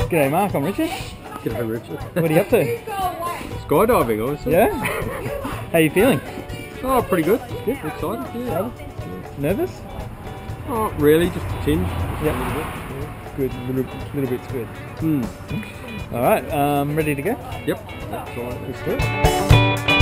G'day Mark, I'm Richard. G'day Richard. What are you up to? Skydiving, obviously. Yeah? How you feeling? Oh, pretty good. Good? Excited, yeah. Nervous? Oh, really, just a tinge. Yep. A little bit. Yeah. Good, little bit's good. Hmm. Alright, ready to go? Yep. That's all right. Let's do it.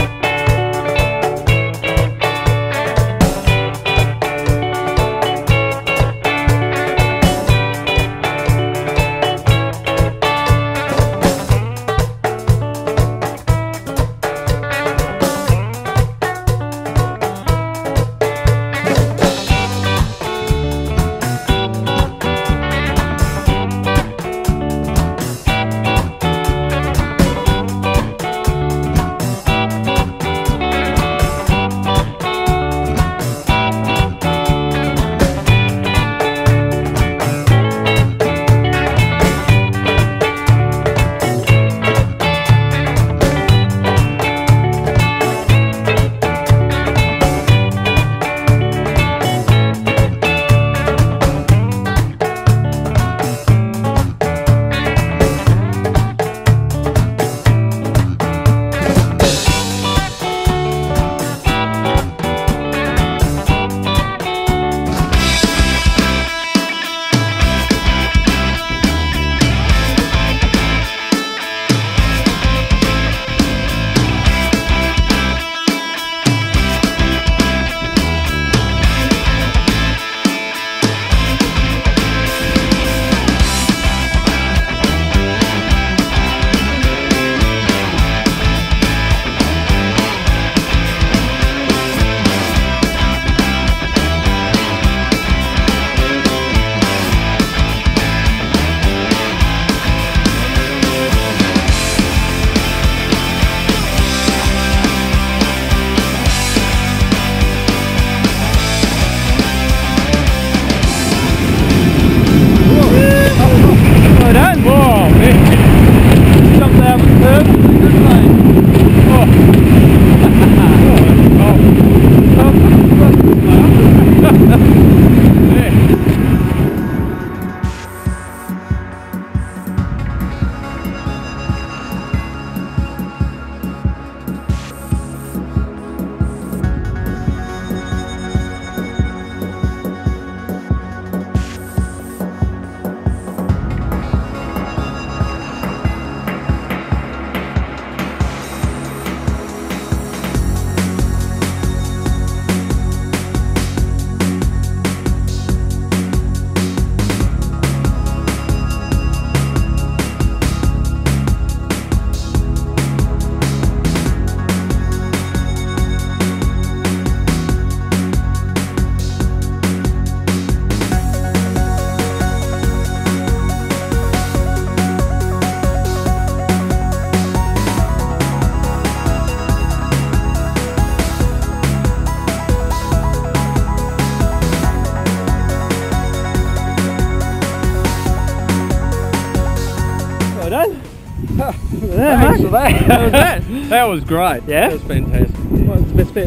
Thanks for that. How was that? That was great. Yeah? That was fantastic. What's the best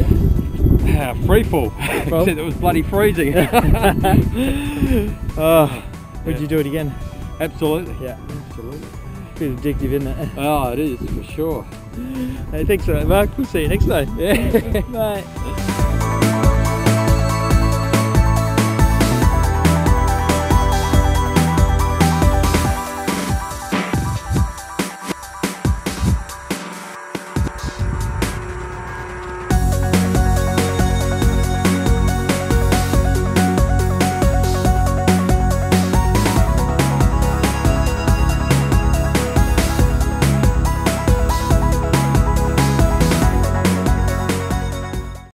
bit? Free fall. Except it was bloody freezing. Would you do it again? Absolutely. Yeah. Absolutely. Bit addictive, isn't it? Oh, it is, for sure. Hey, thanks for that, Mark. We'll see you next time. Yeah. Bye.